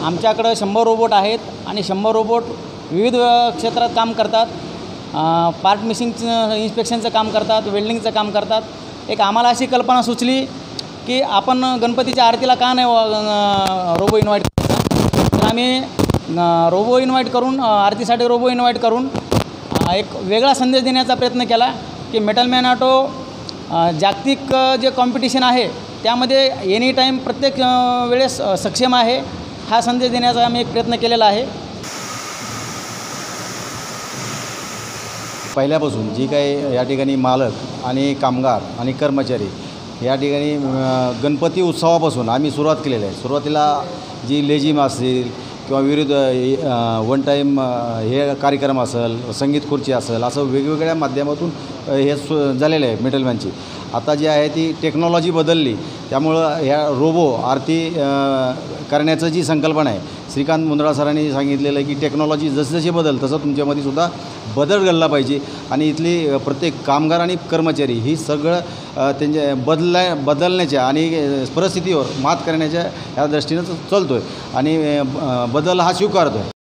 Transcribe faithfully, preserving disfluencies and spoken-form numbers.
आमच्याकडं शंभर रोबोट आहेत आणि शंभर रोबोट विविध क्षेत्रात काम करतात. पार्ट मिसिंगचं इन्स्पेक्शनचं काम करतात, वेल्डिंगचं काम करतात. एक आम्हाला अशी कल्पना सुचली की आपण गणपतीच्या आरतीला का नाही रोबो इन्व्हाइट करायचा. तर आम्ही रोबो इन्व्हाइट करून आरतीसाठी रोबो इन्व्हाइट करून एक वेगळा संदेश देण्याचा प्रयत्न केला की मेटल मॅन ऑटो जागतिक जे कॉम्पिटिशन आहे त्यामध्ये एनी टाईम प्रत्येक वेळेस सक्षम आहे, हा संदेश देण्याचा आम्ही एक प्रयत्न केलेला आहे. पहिल्यापासून जी काही या ठिकाणी मालक आणि कामगार आणि कर्मचारी या ठिकाणी गणपती उत्सवापासून आम्ही सुरुवात केलेली आहे. सुरुवातीला जी लेझिम असेल किंवा विविध वन टाईम हे कार्यक्रम असेल, संगीत खुर्ची असेल, असं वेगवेगळ्या माध्यमातून हे सु झालेलं आहे मेटलमॅनची. आता जी आहे ती टेक्नॉलॉजी बदलली, त्यामुळं ह्या रोबो आरती करण्याचं जी संकल्पना आहे, श्रीकांत मुंदडा सरांनी सांगितलेलं आहे की टेक्नॉलॉजी जसं जशी बदल तसं तुमच्यामध्ये सुद्धा बदल घडला पाहिजे आणि इथली प्रत्येक कामगार आणि कर्मचारी ही सगळं त्यांच्या बदला बदलण्याच्या आणि परिस्थितीवर मात करण्याच्या या दृष्टीनं चालतो आहे आणि बदल हा स्वीकारतो आहे.